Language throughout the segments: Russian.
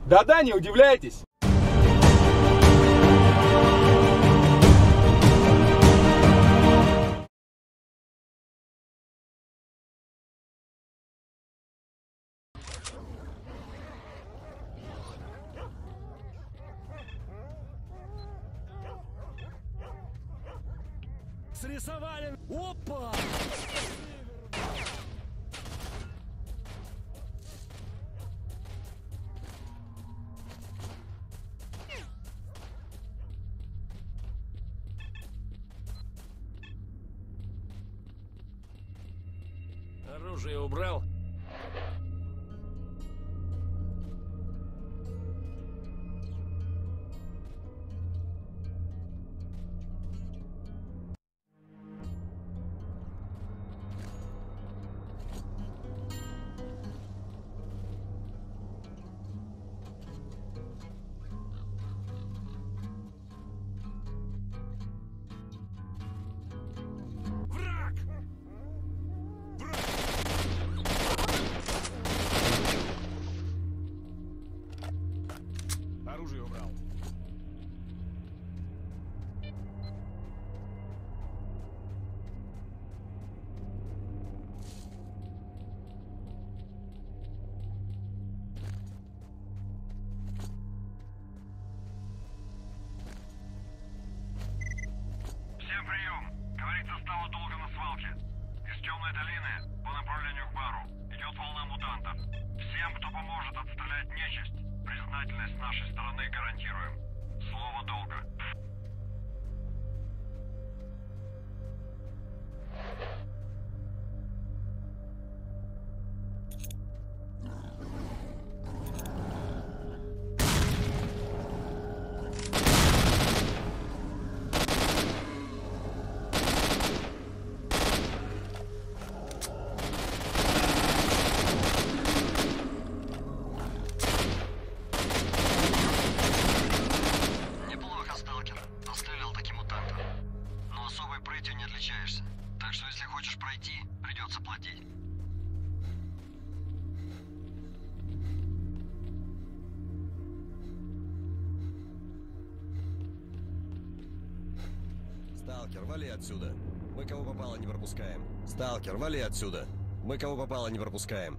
Да-да, не удивляйтесь. Срисовали! Опа! Оружие убрал? Враг! Оружие убрал. Всем прием! Говорит, застава долго на свалке. Из темной долины по направлению к бару идет волна мутантов. Всем, кто поможет отстрелять нечисть, признательность с нашей стороны гарантируем. Слово долга. Неплохо, сталкер. Дострелял таки мутанта. Но особой прытью не отличаешься. Так что если хочешь пройти, придется платить. Сталкер, вали отсюда. Мы кого попало не пропускаем. Сталкер, вали отсюда. Мы кого попало не пропускаем.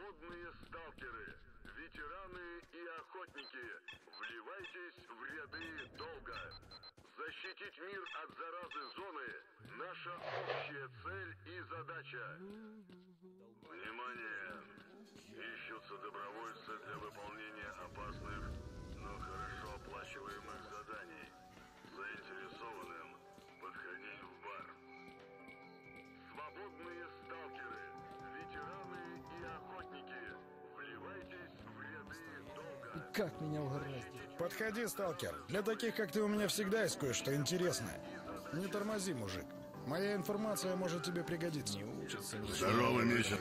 Свободные сталкеры, ветераны и охотники, вливайтесь в ряды долга. Защитить мир от заразы зоны – наша общая цель и задача. Внимание! Ищутся добровольцы для выполнения опасных, но хорошо оплачиваемых заданий. Заинтересованным подходить в бар. Свободные сталкеры, ветераны и охотники, вливайтесь в ряды долга. Как меня угораздило. Подходи, сталкер. Для таких, как ты, у меня всегда есть кое-что интересное. Не тормози, мужик. Моя информация может тебе пригодиться. Здорово, Мичин.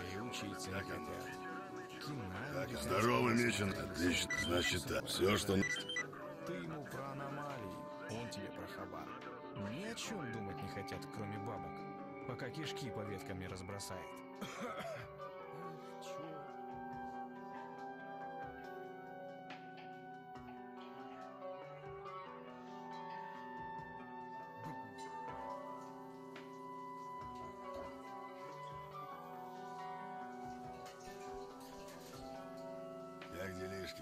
Здорово, Мичин. Отлично. Значит, так. Все, что... Ты ему про аномалии, он тебе про хабар. Ни о чем думать не хотят, кроме бабок, пока кишки по веткам не разбросает. Как делишки?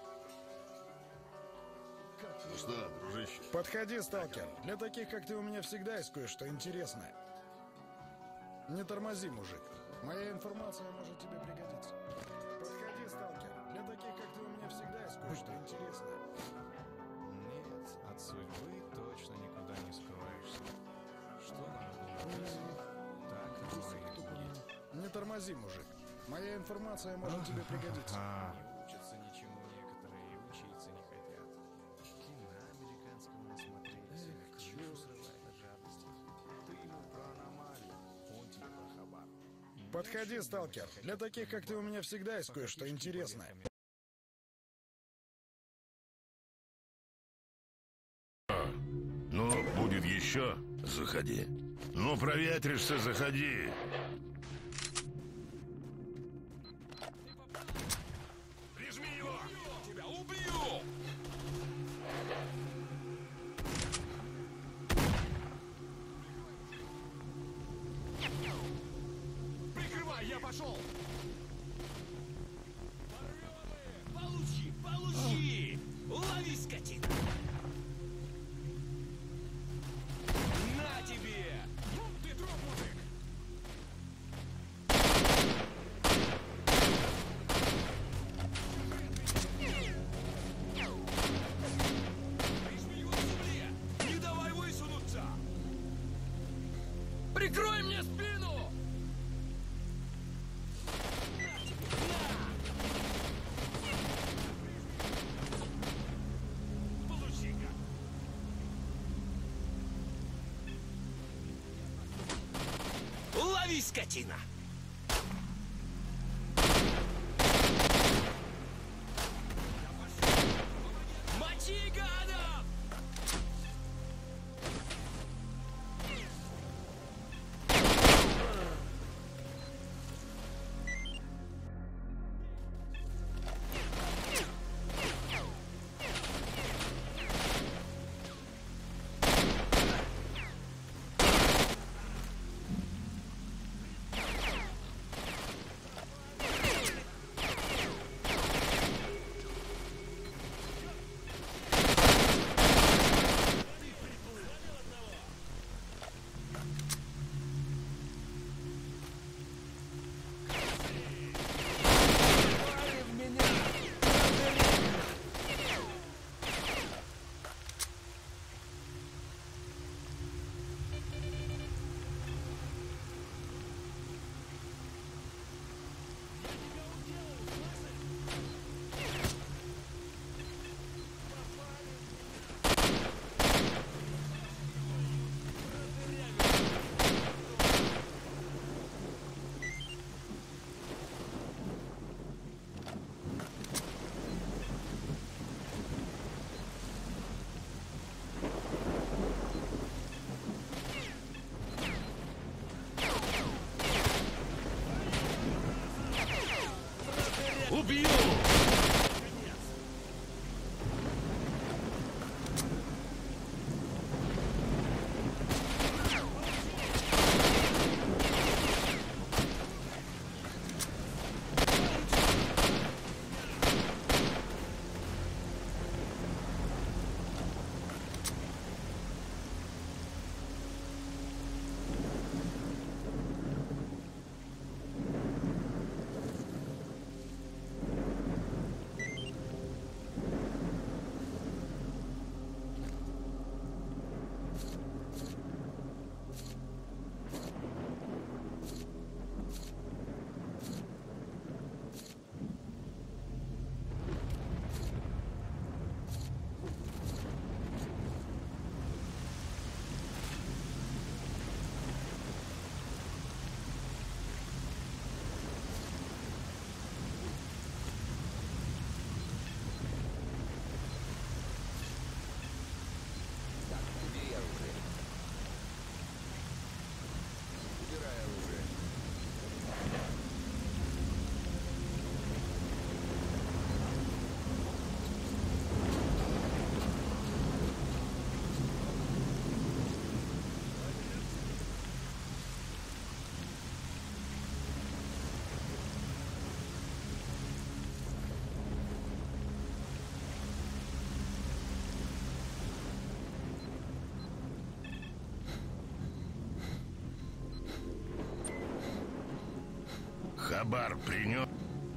Ну что, дружище? Подходи, сталкер. Для таких, как ты, у меня всегда есть кое-что интересное. Не тормози, мужик. Моя информация может тебе пригодиться. Подходи, сталкер. Для таких, как ты, у меня всегда есть кое-что интересное. Нет, от судьбы точно никуда не скроешься. Что нам было? Так, не тормози, мужик. Моя информация может тебе пригодиться. Не учатся ничему некоторые и учиться не хотят. Кино американского насмотрелись. Крышу срывает от жадности. Ты ему про аномалию, он тебе про хабар. Подходи, сталкер. Для таких, как ты, у меня всегда есть кое-что интересное. Ну, будет еще? Заходи. Ну, проветришься, заходи. Прижми его! Тебя убью! Прикрывай, я пошел! Получи, получи! Лови, скотина! На тебе! Ты труп, мужик! Прижми его к земле! Не давай высунуться! Прикрой мне спину! На тебе! На! Получи-ка! Лови, скотина! Мочи, гадов! Убью! Хабар принес.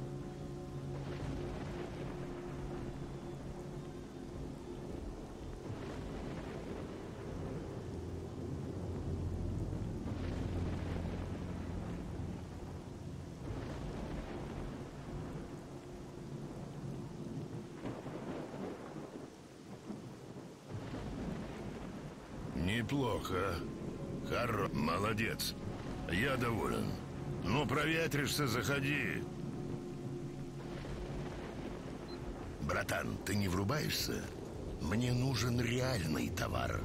Неплохо. Молодец. Я доволен. Ну, проветришься, заходи. Братан, ты не врубаешься? Мне нужен реальный товар.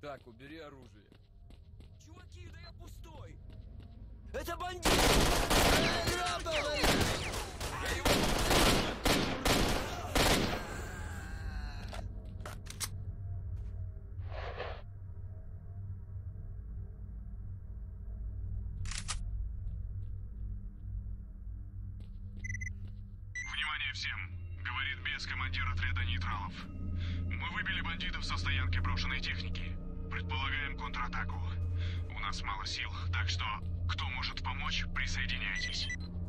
Так, убери оружие. Чуваки, да я пустой! Это бандит! Внимание всем! Говорит бес, командир отряда нейтралов. Мы выбили бандитов со стоянки брошенной техники. Предполагаем контратаку. У нас мало сил, так что, кто может помочь, присоединяйтесь.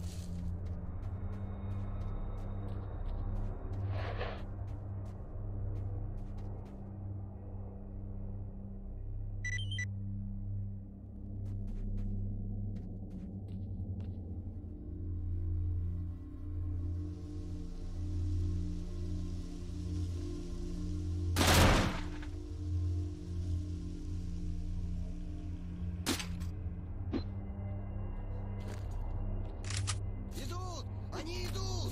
Идут! Они идут!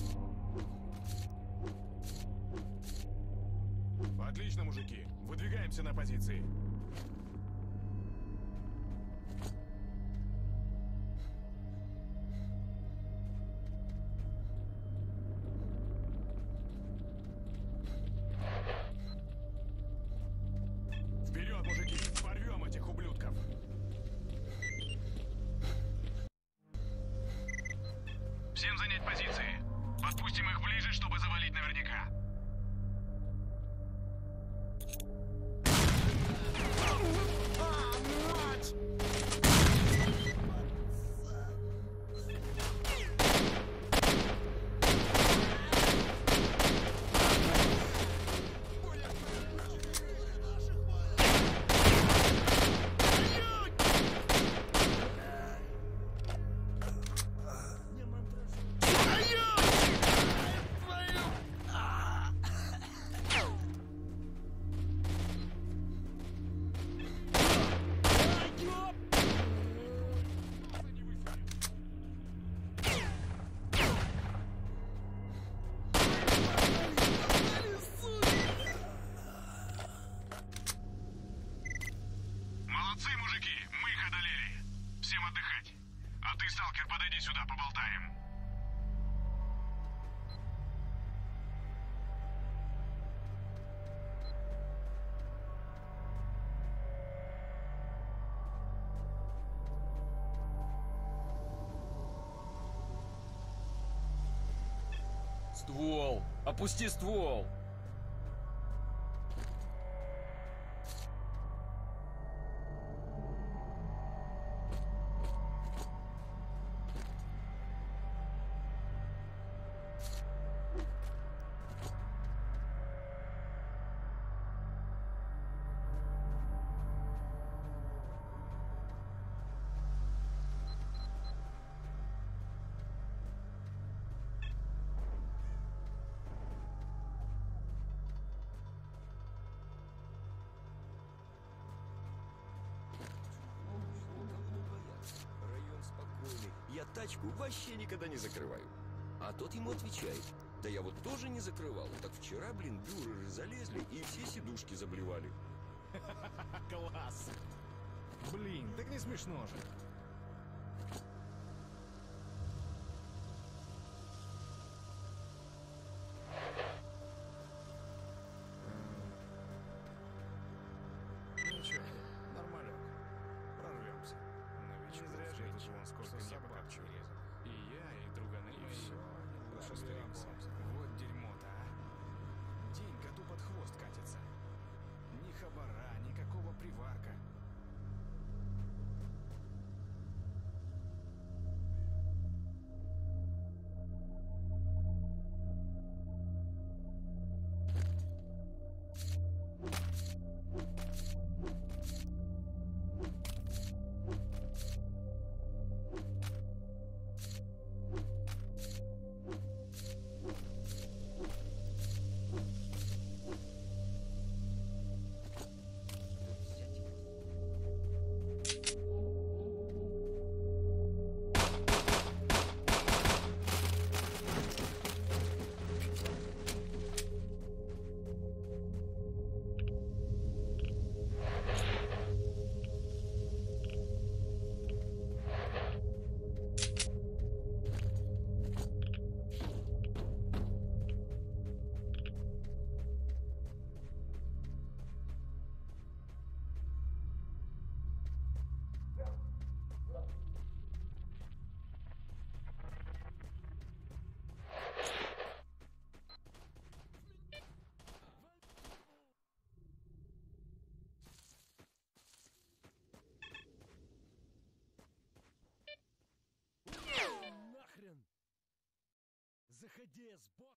Отлично, мужики. Выдвигаемся на позиции. Вперед, мужики! Порвем этих ублюдков! Всем занять позиции. Подпустим их ближе, чтобы завалить наверняка. Молодцы, мужики, мы их одолели. Всем отдыхать. А ты, сталкер, подойди сюда, поболтаем. Ствол! Опусти ствол! Район спокойный. Я тачку вообще никогда не закрываю. А тот ему отвечает. Да я вот тоже не закрывал. Так вчера, блин, бюреры залезли и все сидушки заблевали. Класс! Блин, так не смешно же. Ничего, нормалек. Прорвемся. Новичок. Не зря же я тут вон сколько неба копчу. И я, и друганы мои. Все, прорвемся. Вот дерьмо-то, а. День коту под хвост катится. Ни хабара, никакого приварка. выходи, сбок!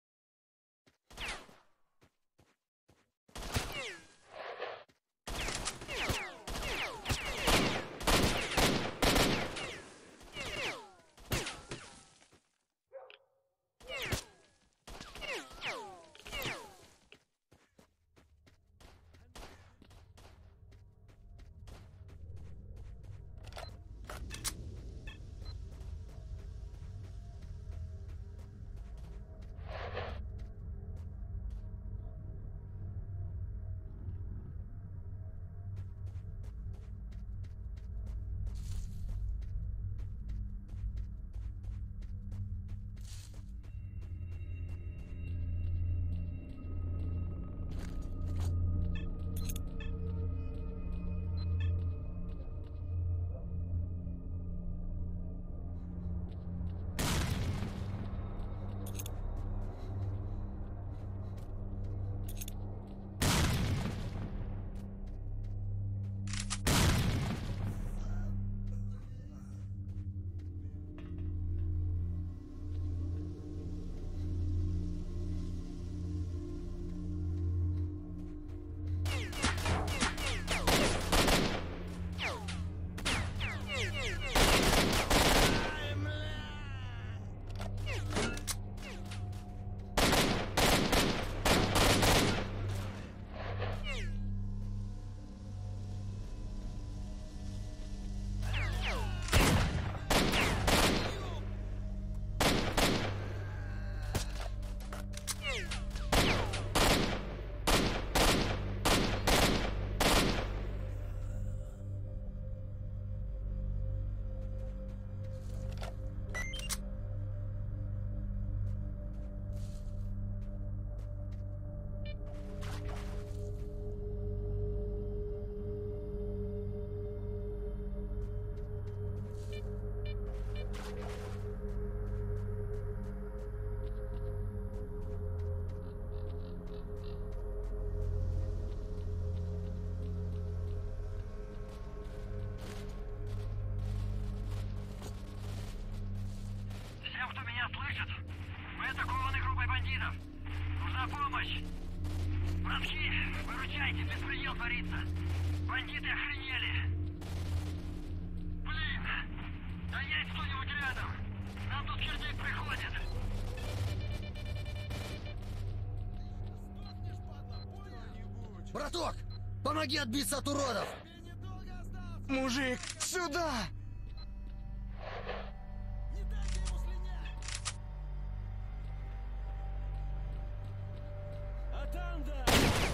Всем, кто меня слышит, мы атакованы группой бандитов. Нужна помощь. Братки, выручайте, беспредел творится. Бандиты охренели. Блин, да есть кто-нибудь рядом. Нам тут кирдик приходит. Браток, помоги отбиться от уродов! Мужик, сюда! Атанда!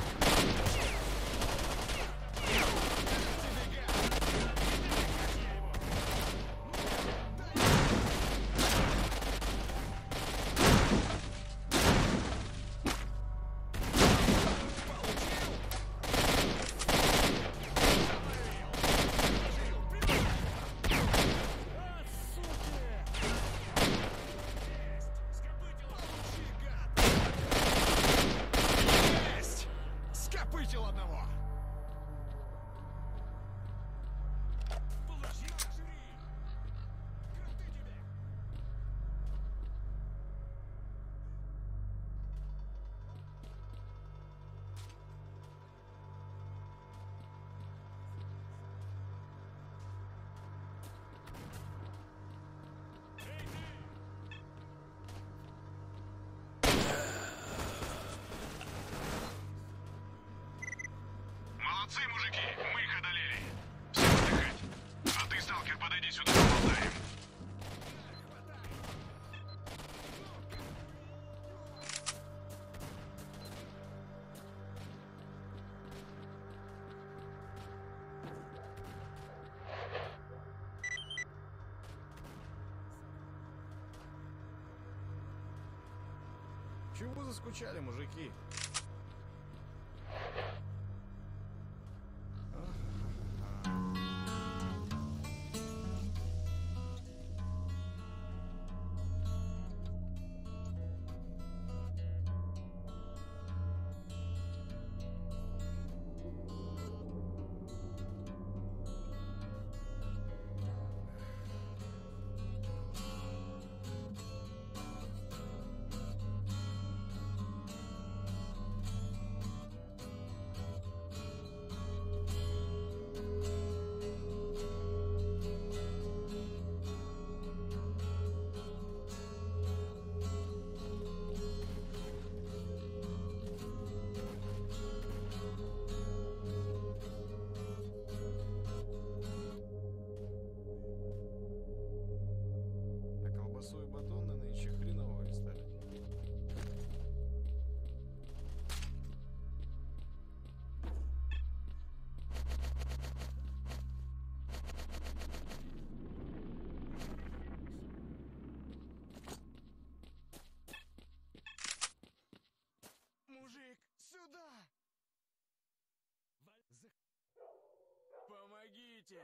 Скопытил одного! Молодцы, мужики, мы их одолели. Всем отдыхать. А ты, сталкер, подойди сюда, поболтаем. Чего заскучали, мужики? Помогите!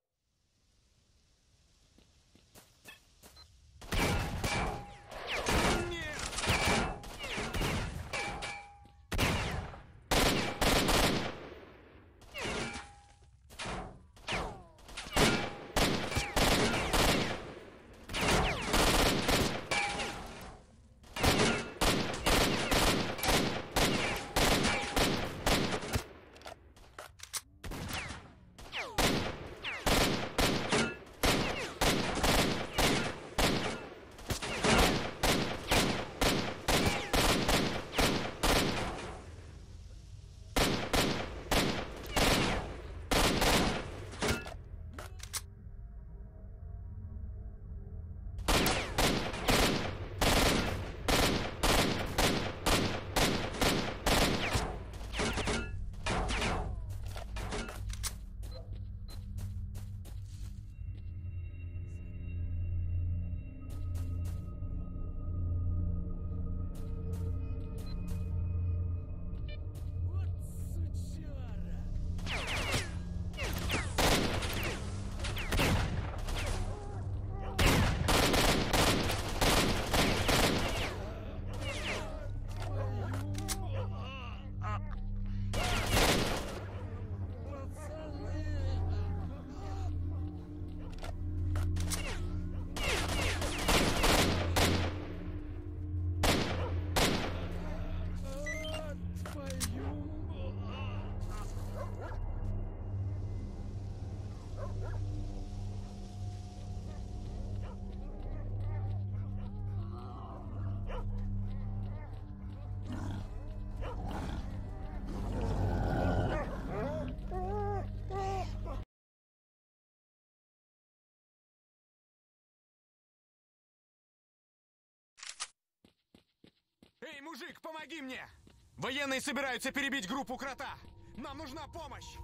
Эй, мужик, помоги мне! Военные собираются перебить группу Крота! Нам нужна помощь!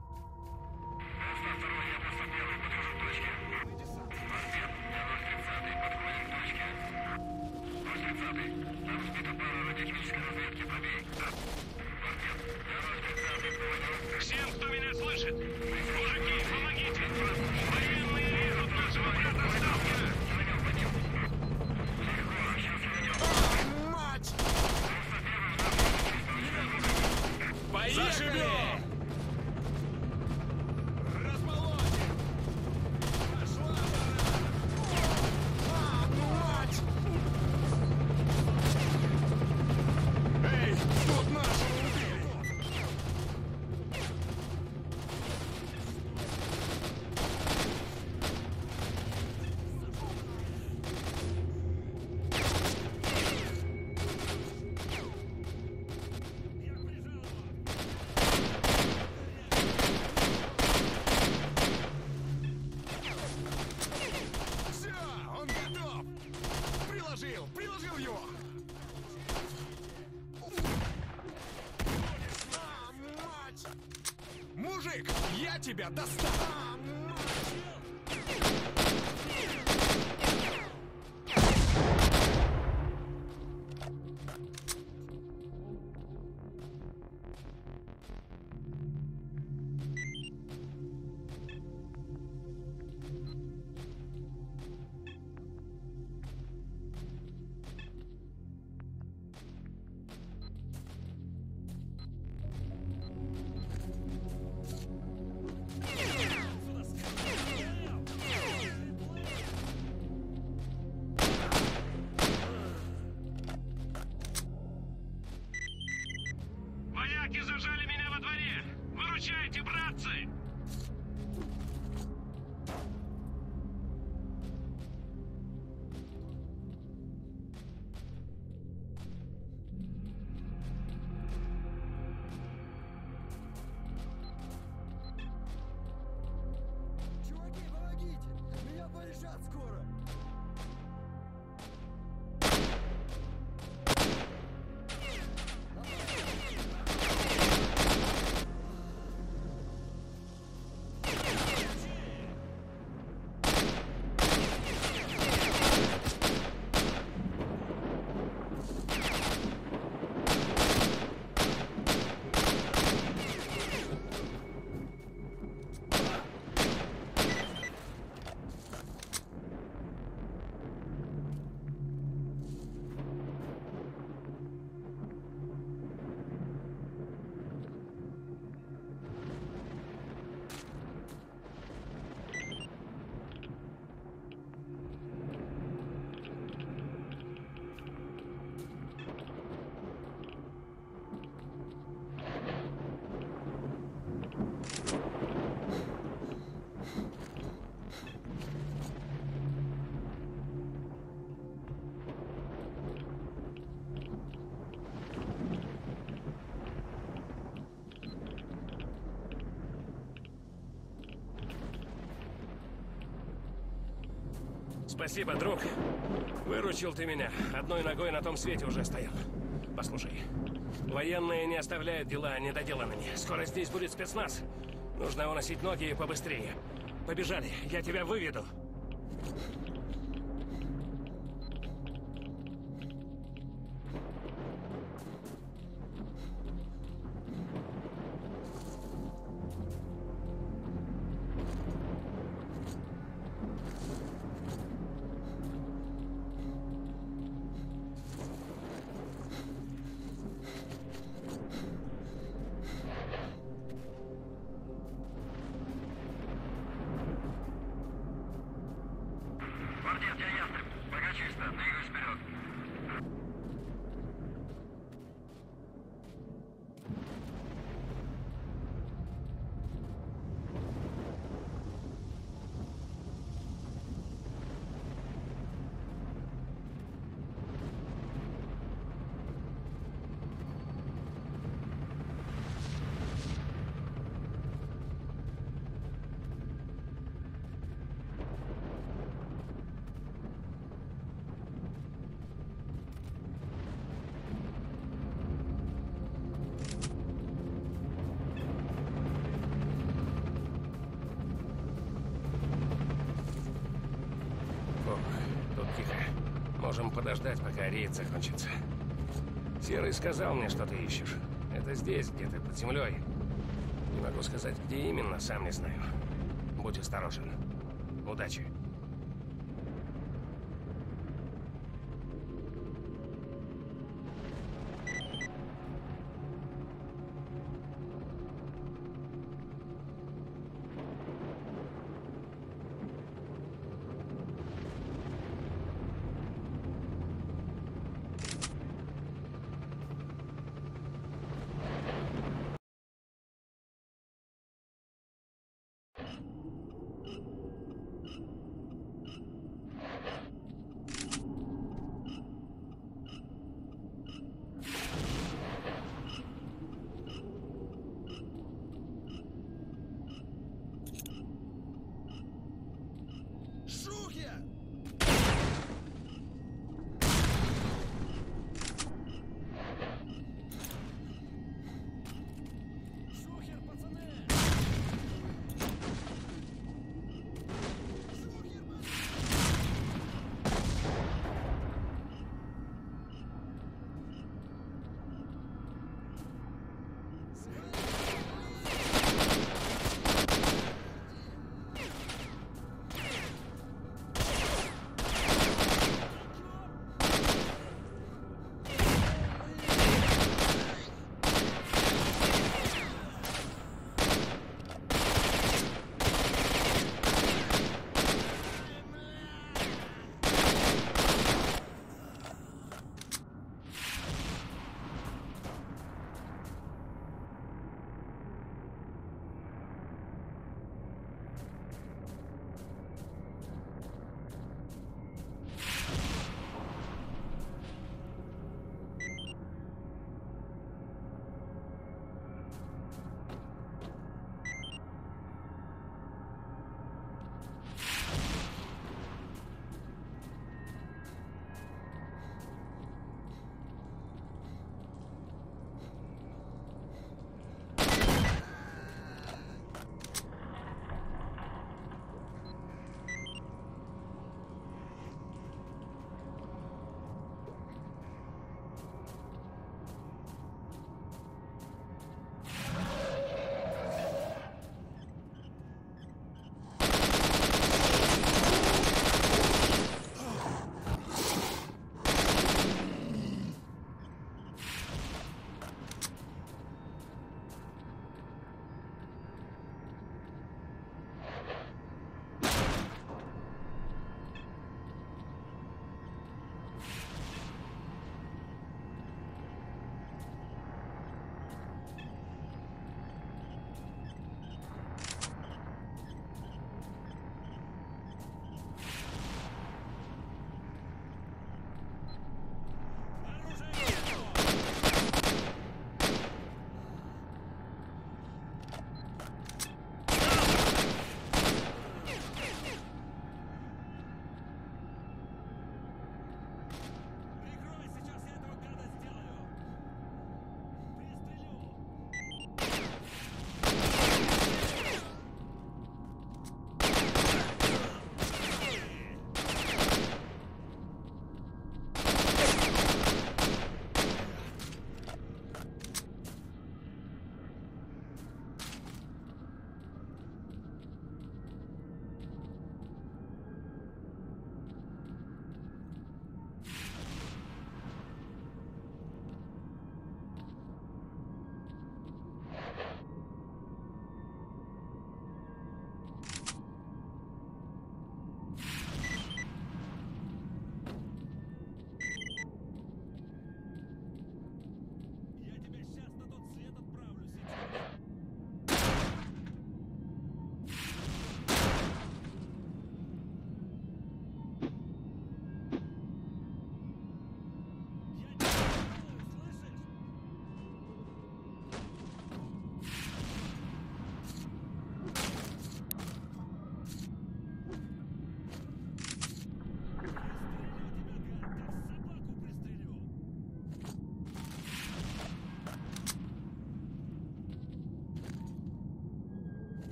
Всем, кто меня слышит! Мужики, помогите! Военные режут нашего брата Сталкера! Мать! Поехали! Размолотим! Пошла пора! Мать! Эй, тут нашего убили! Все, он готов! Приложил его! А, мать! Мужик, я тебя достану! А, Вояки зажали меня во дворе! Выручайте, братцы! Чуваки, помогите! Меня порешат скоро! Спасибо, друг. Выручил ты меня. Одной ногой на том свете уже стоял. Послушай, военные не оставляют дела недоделанными. Скоро здесь будет спецназ. Нужно уносить ноги побыстрее. Побежали, я тебя выведу. Квартет, я ястреб. Пока чисто. Двигаюсь вперед. Ох, тут тихо. Можем подождать, пока рейд закончится. Серый сказал мне, что ты ищешь. Это здесь, где-то под землей. Не могу сказать, где именно, сам не знаю. Будь осторожен. Удачи.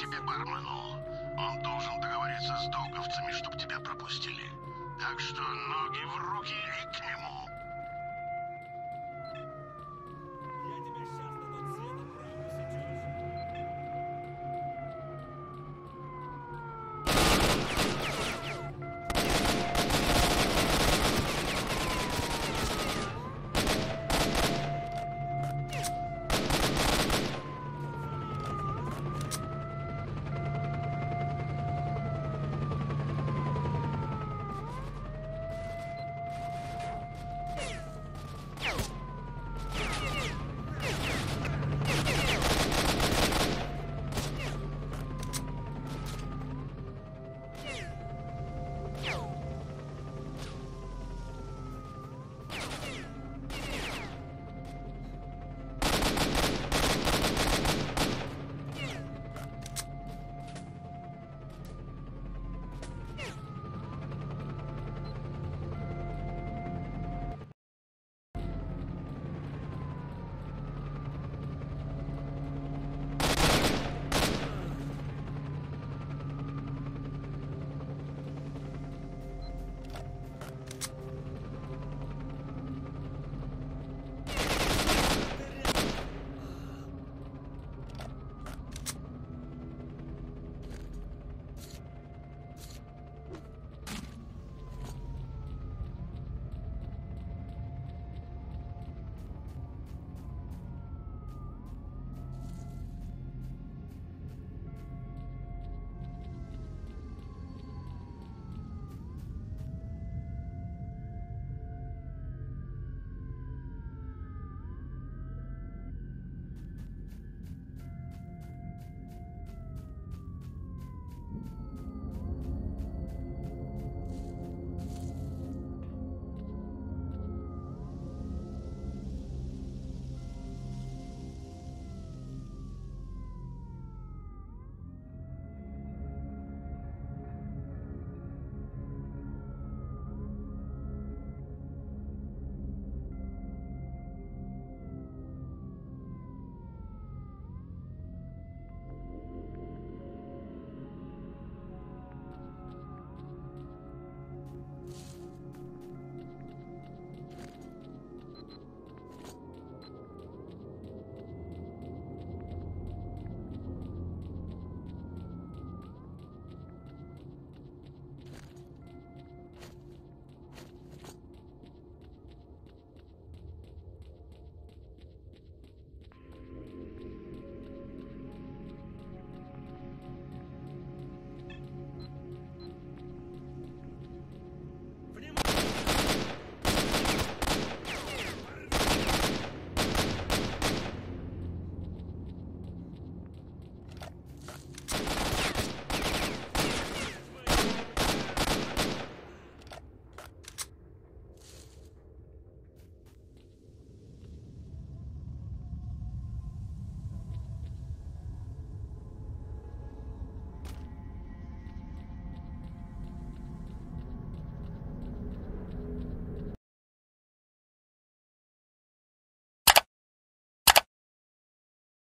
тебе, бармену. Он должен договориться с договцами, чтобы тебя пропустили. Так что ноги в руки и к нему.